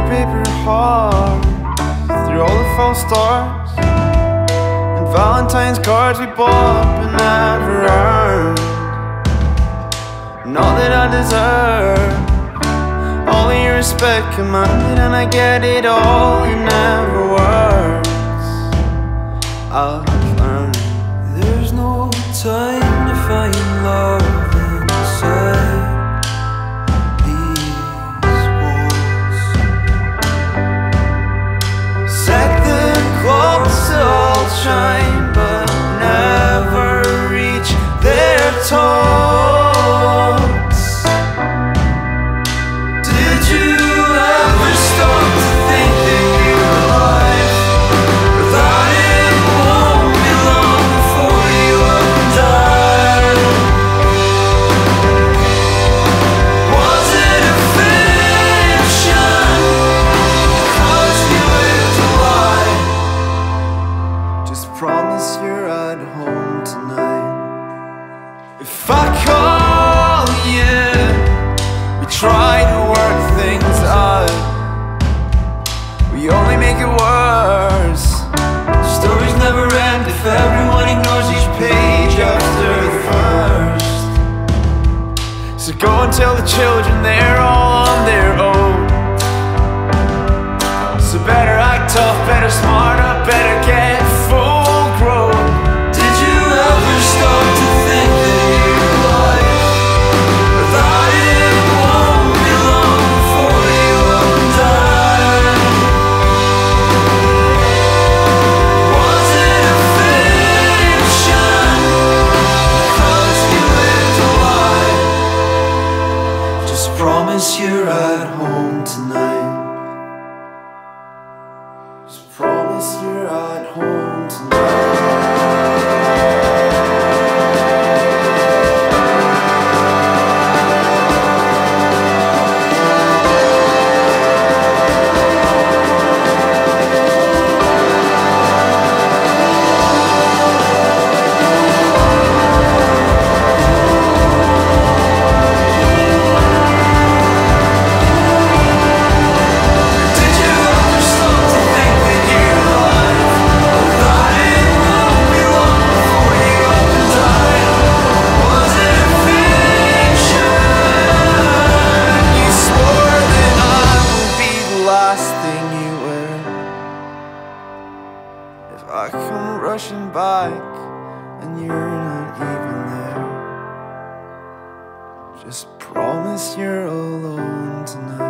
paper hearts through all the false stars and Valentine's cards we bought but never earned. Not that I deserve all of your respect commanded, and I get it all in never words. I've learned there's no time to find love inside these walls. Set the clocks to all shine but never reach their tops. Did you ever stop to think that you're alive? Or that it won't be long before you up and die? Was it a fiction? Cause you lived a lie. Just promise you're at home tonight. If I call you, we try to work things out, we only make it worse. Stories never end if everyone ignores each page after the first. So go and tell the children they're all on their own. So better act tough, better smart up, better get full grown. Did you ever stop to think that you're alive? Or that it won't be long before you up and die? Was it a fiction? Cause you lived a lie. Just promise you're at home tonight. Just promise you're at home tonight. If I come rushing back and you're not even there, just promise you're alone tonight.